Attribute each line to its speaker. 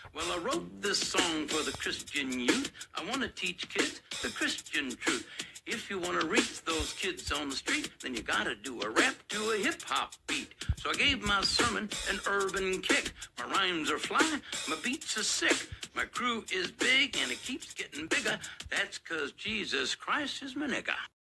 Speaker 1: Well, I wrote this song for the Christian youth. I want to teach kids the Christian truth. If you want to reach those kids on the street, then you got to do a rap to a hip-hop beat. So I gave my sermon an urban kick. My rhymes are fly, my beats are sick. My crew is big and it keeps getting bigger. That's 'cause Jesus Christ is my nigga.